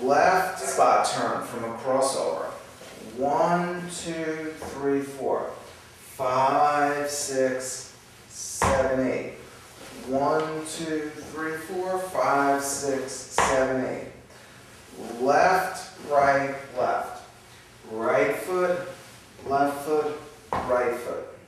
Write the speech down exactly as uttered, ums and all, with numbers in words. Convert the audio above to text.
left spot turn from a crossover. One, two, three, four. Five, six, seven, eight. One, two, three, four, five, six, seven, eight. Left, right, left. Right foot, left foot, right foot.